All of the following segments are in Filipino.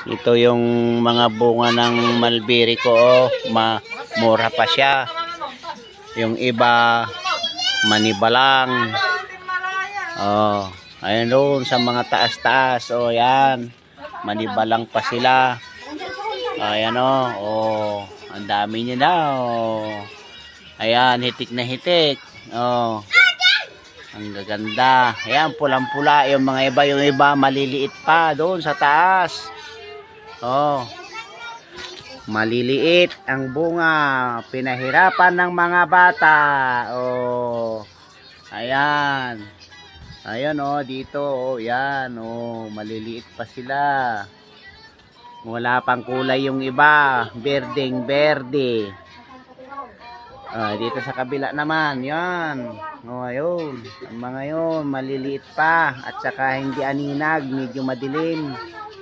Ito yung mga bunga ng mulberry ko. Oh. Mura pa siya. Yung iba manibalang. Oh, ayun doon sa mga taas-taas. Oh, yan. Manibalang pa sila. Ayan oh. Oh, ang dami niya na. Oh. Ayan, hitik na hitik. Oh. Ang gaganda. Ayan, pulang-pula. Yung mga iba, yung iba maliliit pa doon sa taas. Oh. Maliliit ang bunga. Pinahirapan ng mga bata. Oh. Ayan. Ayan oh, dito oh, yan oh, maliliit pa sila. Wala pang kulay yung iba, berdeng berde. Dito sa kabila naman, yan. Oh, ayun. Ang mga yun, maliliit pa. At saka hindi aninag, medyo madilim.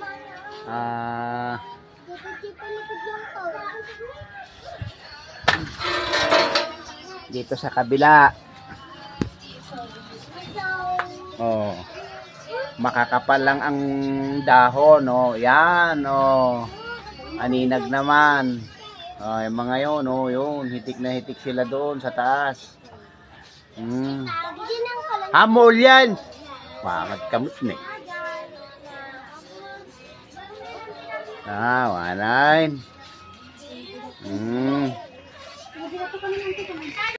Dito sa kabila. Oh. Makakapal lang ang dahon, oh. Yan, oh. Aninag naman. Yung mga yun, oh, yun. Hitik na hitik sila doon sa taas. Hamol yan. Wangad kamot na. Wanain.